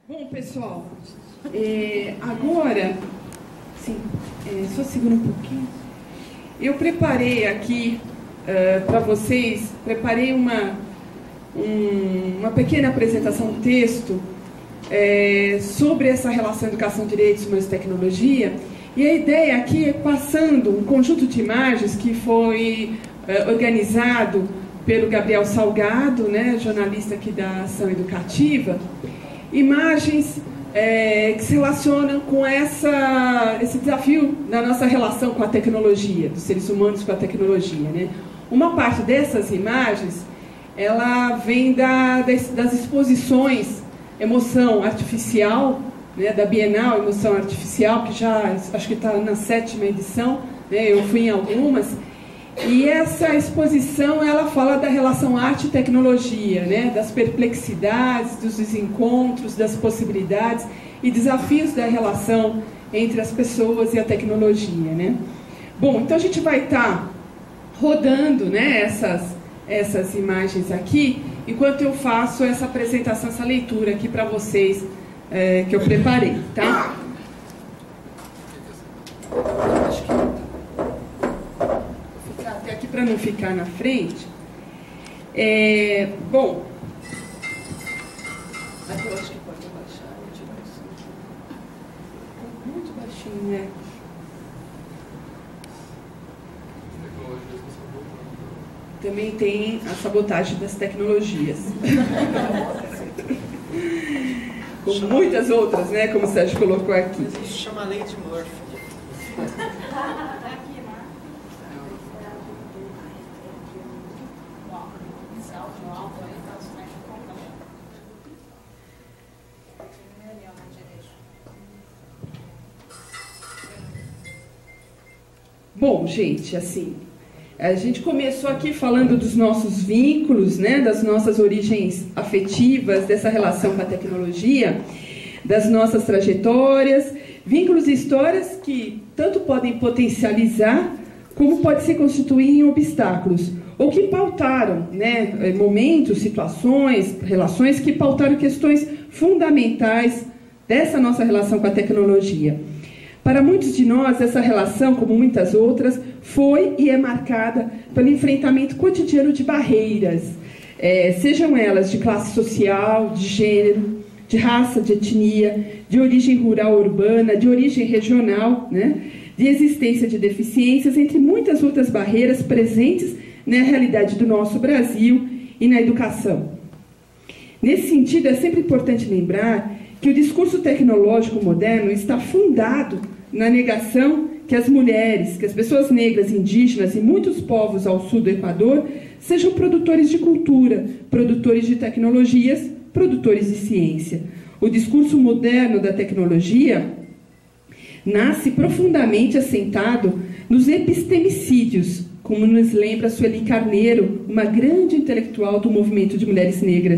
Bom, pessoal, agora, sim, só segura um pouquinho. Eu preparei aqui para vocês, preparei uma pequena apresentação, um texto sobre essa relação educação, direitos, humanos e tecnologia. E a ideia aqui é passando um conjunto de imagens que foi organizado pelo Gabriel Salgado, né, jornalista aqui da Ação Educativa, imagens que se relacionam com esse desafio da nossa relação com a tecnologia, dos seres humanos com a tecnologia, né? Uma parte dessas imagens, ela vem das exposições Emoção Artificial, né, da Bienal Emoção Artificial, que já acho que está na 7ª edição, né, eu fui em algumas. E essa exposição, ela fala da relação arte e tecnologia, né? Das perplexidades, dos desencontros, das possibilidades e desafios da relação entre as pessoas e a tecnologia, né? Bom, então a gente vai estar rodando, né, essas imagens aqui, enquanto eu faço essa apresentação, essa leitura aqui para vocês, que eu preparei, tá? Acho que para não ficar na frente. Bom, aqui eu acho que pode abaixar, tirar isso. Muito baixinho, né? Também tem a sabotagem das tecnologias. Como muitas outras, né? Como o Sérgio colocou aqui. Isso chama lei de Murphy. Bom, gente, assim, a gente começou aqui falando dos nossos vínculos, né, das nossas origens afetivas, dessa relação com a tecnologia, das nossas trajetórias, vínculos e histórias que tanto podem potencializar, como podem se constituir em obstáculos, ou que pautaram, né, momentos, situações, relações que pautaram questões fundamentais dessa nossa relação com a tecnologia. Para muitos de nós, essa relação, como muitas outras, foi e é marcada pelo enfrentamento cotidiano de barreiras, sejam elas de classe social, de gênero, de raça, de etnia, de origem rural ou urbana, de origem regional, né, de existência de deficiências, entre muitas outras barreiras presentes na realidade do nosso Brasil e na educação. Nesse sentido, é sempre importante lembrar que o discurso tecnológico moderno está fundado na negação que as mulheres, que as pessoas negras, indígenas e muitos povos ao sul do Equador sejam produtores de cultura, produtores de tecnologias, produtores de ciência. O discurso moderno da tecnologia nasce profundamente assentado nos epistemicídios, como nos lembra Sueli Carneiro, uma grande intelectual do movimento de mulheres negras.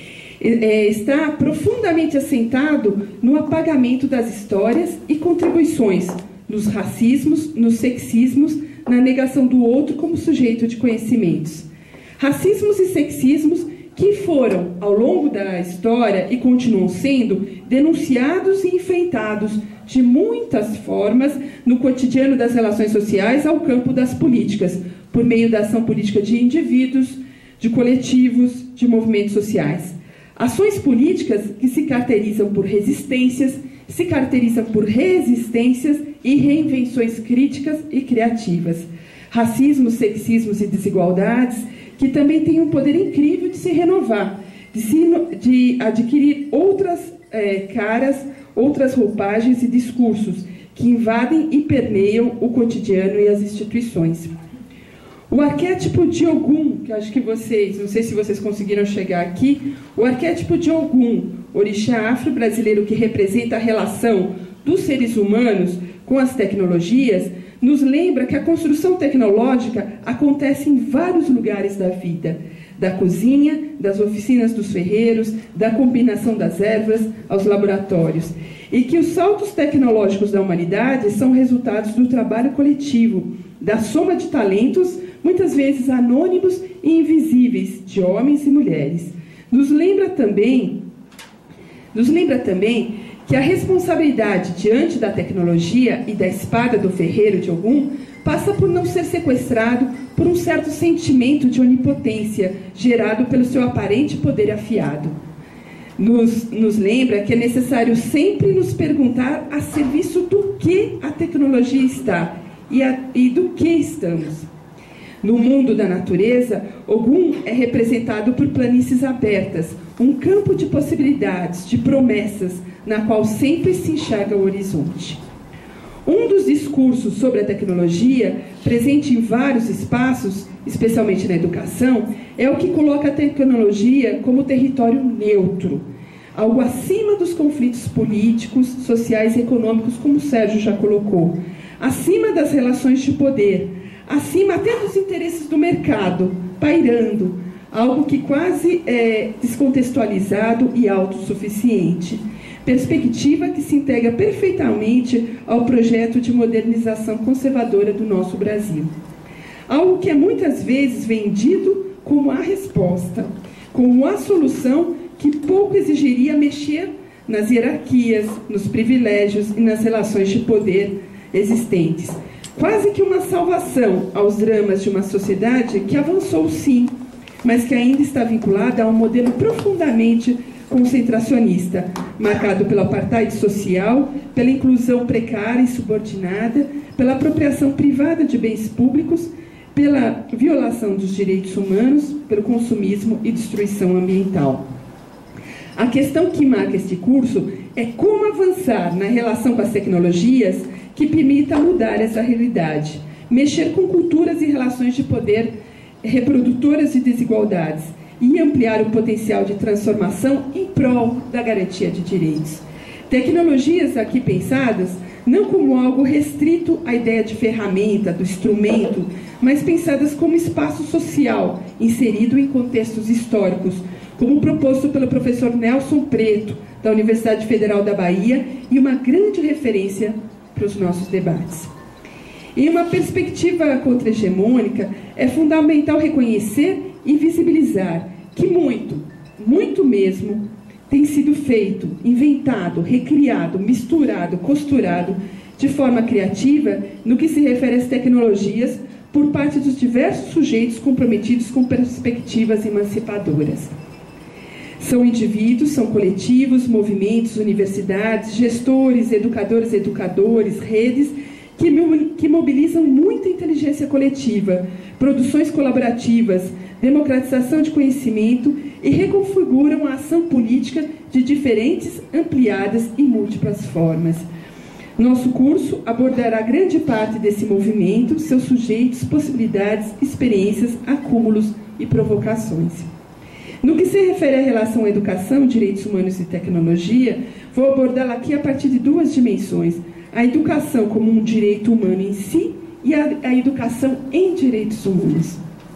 Está profundamente assentado no apagamento das histórias e contribuições, nos racismos, nos sexismos, na negação do outro como sujeito de conhecimentos. Racismos e sexismos que foram, ao longo da história e continuam sendo, denunciados e enfrentados de muitas formas no cotidiano das relações sociais ao campo das políticas, por meio da ação política de indivíduos, de coletivos, de movimentos sociais. Ações políticas que se caracterizam por resistências, se caracterizam por resistências e reinvenções críticas e criativas. Racismos, sexismos e desigualdades que também têm um poder incrível de se renovar, de adquirir outras caras, outras roupagens e discursos que invadem e permeiam o cotidiano e as instituições. O arquétipo de Ogum, que acho que vocês, não sei se vocês conseguiram chegar aqui, o arquétipo de Ogum, orixá afro-brasileiro que representa a relação dos seres humanos com as tecnologias, nos lembra que a construção tecnológica acontece em vários lugares da vida, da cozinha, das oficinas dos ferreiros, da combinação das ervas aos laboratórios, e que os saltos tecnológicos da humanidade são resultados do trabalho coletivo, da soma de talentos, muitas vezes anônimos e invisíveis, de homens e mulheres. Nos lembra também nos lembra também que a responsabilidade diante da tecnologia e da espada do ferreiro de Ogum passa por não ser sequestrado por um certo sentimento de onipotência gerado pelo seu aparente poder afiado. Nos lembra que é necessário sempre nos perguntar a serviço do que a tecnologia está e do que estamos. No mundo da natureza, Ogum é representado por planícies abertas, um campo de possibilidades, de promessas, na qual sempre se enxerga o horizonte. Um dos discursos sobre a tecnologia, presente em vários espaços, especialmente na educação, é o que coloca a tecnologia como território neutro, algo acima dos conflitos políticos, sociais e econômicos, como o Sérgio já colocou, acima das relações de poder, acima até dos interesses do mercado, pairando, algo que quase é descontextualizado e autossuficiente. Perspectiva que se integra perfeitamente ao projeto de modernização conservadora do nosso Brasil. Algo que é muitas vezes vendido como a resposta, como a solução que pouco exigiria mexer nas hierarquias, nos privilégios e nas relações de poder existentes. Quase que uma salvação aos dramas de uma sociedade que avançou sim, mas que ainda está vinculada a um modelo profundamente concentracionista, marcado pelo apartheid social, pela inclusão precária e subordinada, pela apropriação privada de bens públicos, pela violação dos direitos humanos, pelo consumismo e destruição ambiental. A questão que marca este curso é como avançar na relação com as tecnologias que permita mudar essa realidade, mexer com culturas e relações de poder reprodutoras de desigualdades e ampliar o potencial de transformação em prol da garantia de direitos. Tecnologias aqui pensadas não como algo restrito à ideia de ferramenta, do instrumento, mas pensadas como espaço social, inserido em contextos históricos, como proposto pelo professor Nelson Preto, da Universidade Federal da Bahia, e uma grande referência para os nossos debates. Em uma perspectiva contra-hegemônica, é fundamental reconhecer e visibilizar que muito mesmo, tem sido feito, inventado, recriado, misturado, costurado de forma criativa no que se refere às tecnologias por parte dos diversos sujeitos comprometidos com perspectivas emancipadoras. São indivíduos, são coletivos, movimentos, universidades, gestores, educadores, redes que mobilizam muita inteligência coletiva, produções colaborativas, democratização de conhecimento e reconfiguram a ação política de diferentes, ampliadas e múltiplas formas. Nosso curso abordará grande parte desse movimento, seus sujeitos, possibilidades, experiências, acúmulos e provocações. No que se refere à relação educação, direitos humanos e tecnologia, vou abordá-la aqui a partir de duas dimensões: a educação como um direito humano em si e a educação em direitos humanos.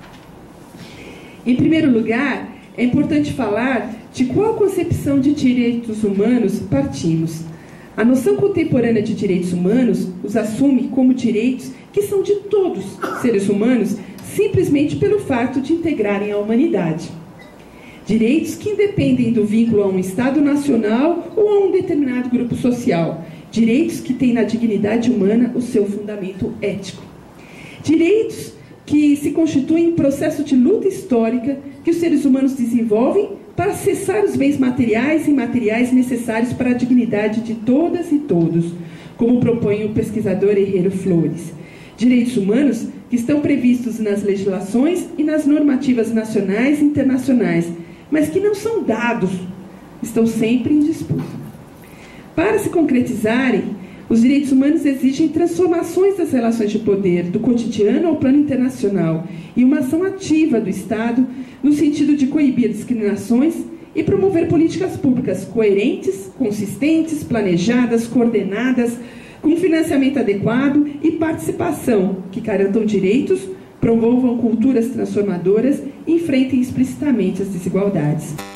Em primeiro lugar, é importante falar de qual concepção de direitos humanos partimos. A noção contemporânea de direitos humanos os assume como direitos que são de todos os seres humanos, simplesmente pelo fato de integrarem a humanidade. Direitos que independem do vínculo a um Estado nacional ou a um determinado grupo social. Direitos que têm na dignidade humana o seu fundamento ético. Direitos que se constituem em processo de luta histórica que os seres humanos desenvolvem para acessar os bens materiais e imateriais necessários para a dignidade de todas e todos, como propõe o pesquisador Herrero Flores. Direitos humanos que estão previstos nas legislações e nas normativas nacionais e internacionais, mas que não são dados, estão sempre em disputa. Para se concretizarem, os direitos humanos exigem transformações das relações de poder, do cotidiano ao plano internacional, e uma ação ativa do Estado no sentido de coibir discriminações e promover políticas públicas coerentes, consistentes, planejadas, coordenadas, com financiamento adequado e participação, que garantam direitos, promovam culturas transformadoras e enfrentem explicitamente as desigualdades.